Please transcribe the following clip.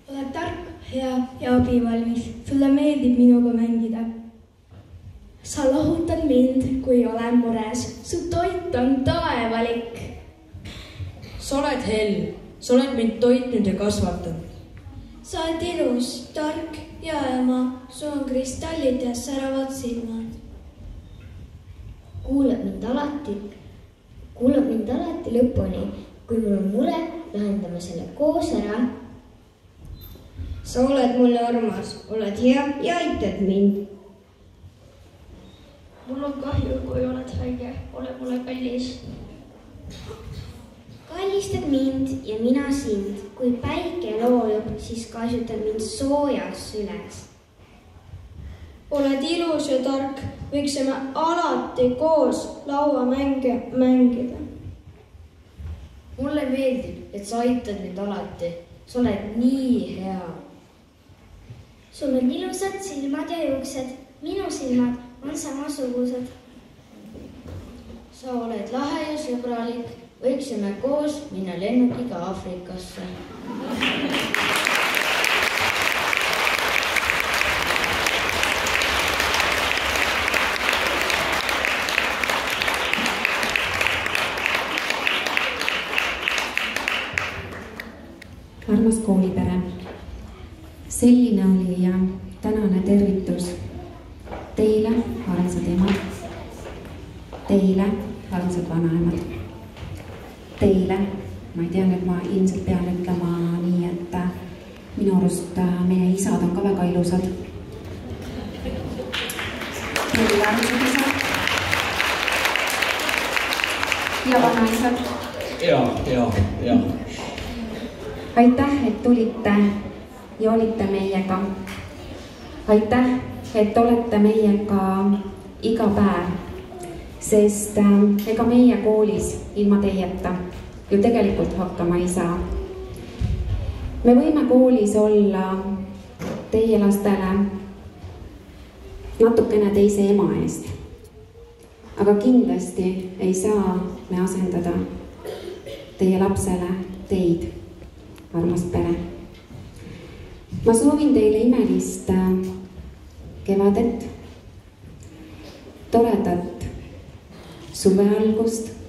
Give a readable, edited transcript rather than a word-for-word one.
oled tark, hea ja abivalmis. Sulle meeldib minuga mängida. Sa lohutad mind, kui olen mures. Su toit on taevalik. Sa oled hell. Sa oled mind toitnud ja kasvatanud. Sa oled ilus, tark ja ema. Sul on kristallid ja säravad silmad. Kuulab mind alati lõpuni. Kui mul on mure, lahendame selle koos ära. Sa oled mulle armas, oled hea ja aitad mind. Mul on kahju, kui oled haige, ole mulle kallis. Kallistad mind ja mina sind. Kui päike loojub, siis kaasutad mind soojas süles. Oled ilus ja tark, võiksime alati koos lauamänge mängida. Mulle meeldib, et sa aitad mind alati. Sa oled nii hea. Sul on ilusad silmad ja juuksed. Minu silmad on samasugused. Sa oled lahe ja sõbralik. Võiksime koos minna lennukiga Aafrikasse. Armas koolipere, selline oli tänane tervitus teile, armsad emad, teile, armsad vanaemad, teile, ma ei tea, et ma ilmselt pean ütlema nii, et minu arust meie isad on ka väga ilusad. Teile armsad isad ja vanaisad. Ja. Aitäh, et tulite ja olite meiega. Aitäh, et olete meiega iga päev, sest ega meie koolis ilma teieta ju tegelikult hakkama ei saa. Me võime koolis olla teie lastele natukene teise ema eest, aga kindlasti ei saa me asendada teie lapsele teid. Armas pere. Ma soovin teile imelist kevadet, toredat suve algust